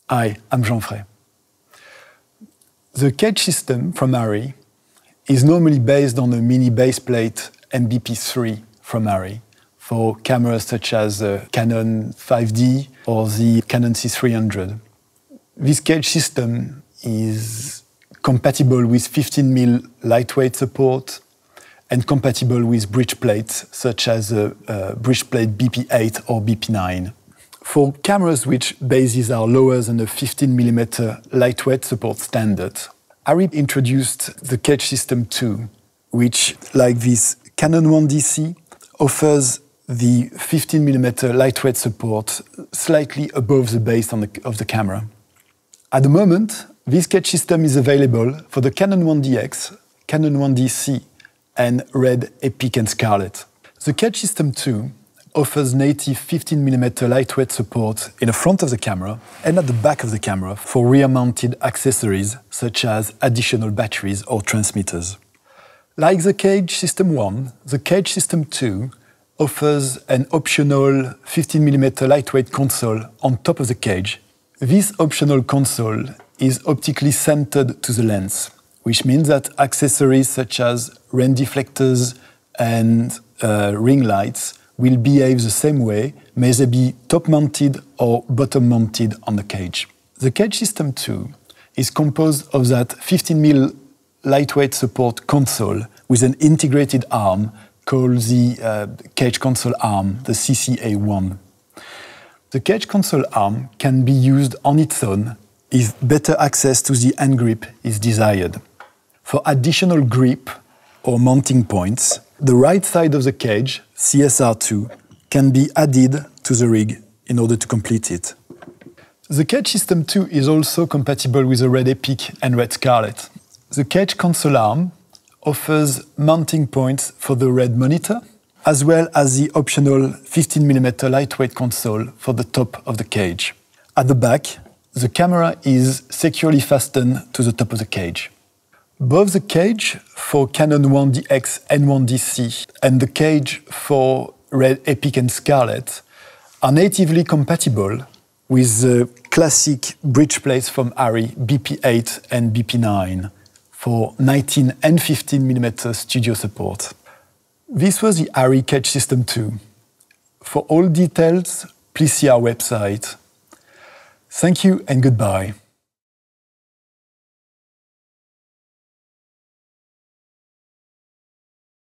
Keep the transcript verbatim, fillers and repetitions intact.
Hi, I'm Jean Frey. The cage system from ARRI is normally based on a mini baseplate M B P three from ARRI for cameras such as the Canon five D or the Canon C three hundred. This cage system is compatible with fifteen millimeter lightweight support and compatible with bridge plates such as a, a bridge plate B P eight or B P nine. For cameras which bases are lower than the fifteen millimeter lightweight support standard, ARRI introduced the Cage System two, which, like this Canon one D C, offers the fifteen millimeter lightweight support slightly above the base on the, of the camera. At the moment, this Cage System is available for the Canon one D X, Canon one D C, and Red, Epic, and Scarlett. The Cage System two offers native fifteen millimeter lightweight support in the front of the camera and at the back of the camera for rear-mounted accessories such as additional batteries or transmitters. Like the Cage System one, the Cage System two offers an optional fifteen millimeter lightweight console on top of the cage. This optional console is optically centered to the lens, which means that accessories such as rain deflectors and uh, ring lights will behave the same way, may they be top-mounted or bottom-mounted on the cage. The Cage System two is composed of that fifteen millimeter lightweight support console with an integrated arm called the uh, Cage Console Arm, the C C A one. The Cage Console Arm can be used on its own if better access to the hand grip is desired. For additional grip or mounting points, the right side of the cage, C S R two, can be added to the rig in order to complete it. The Cage System two is also compatible with the Red Epic and Red Scarlett. The Cage Console Arm offers mounting points for the Red monitor, as well as the optional fifteen millimeter lightweight console for the top of the cage. At the back, the camera is securely fastened to the top of the cage. Both the cage for Canon one D X and one D C and the cage for Red, Epic and Scarlett are natively compatible with the classic bridge plates from ARRI B P eight and B P nine for nineteen and fifteen millimeter studio support. This was the ARRI Cage System two. For all details, please see our website. Thank you and goodbye.